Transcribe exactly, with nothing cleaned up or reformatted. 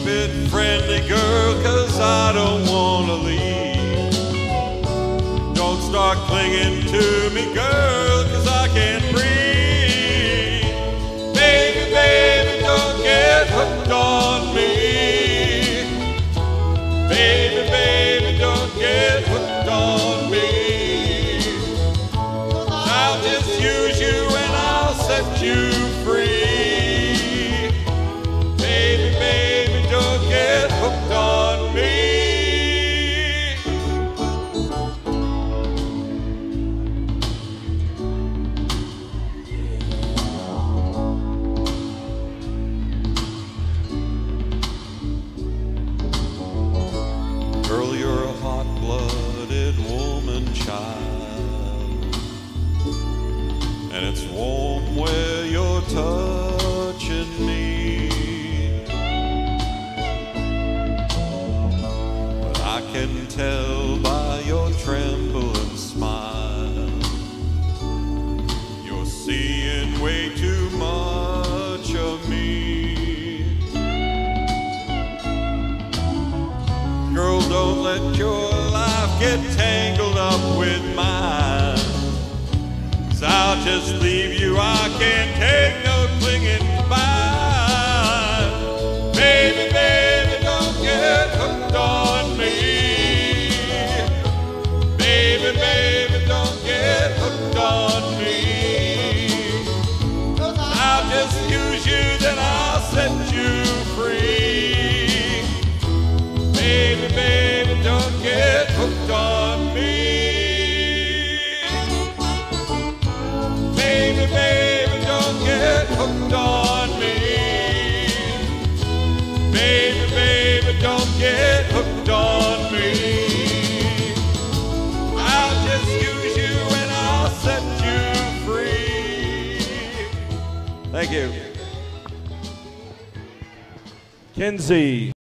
it friendly, girl, 'cause I don't wanna leave. Don't start clinging to me, girl, 'cause I can't breathe. Baby, baby, don't get hooked on me. Baby, baby, don't get hooked on me. I'll just use you and I'll set you free. Baby, baby, don't get hooked on me. Girl, you're a hot-blooded woman child, and it's warm where you're touching me. But I can tell by your trembling smile, you're seeing way too much of me. Girl, don't let your life get tangled up with mine, 'cause I'll just leave you, I can't take no clinging goodbye. Baby, baby, don't get hooked on me. Baby, baby, don't get hooked on me. I'll just use you, then I'll set you free. Baby, baby, don't get hooked on me. Baby, baby, don't get hooked on me. Baby, baby, don't get hooked on me. I'll just use you and I'll set you free. Thank you. Kenzie.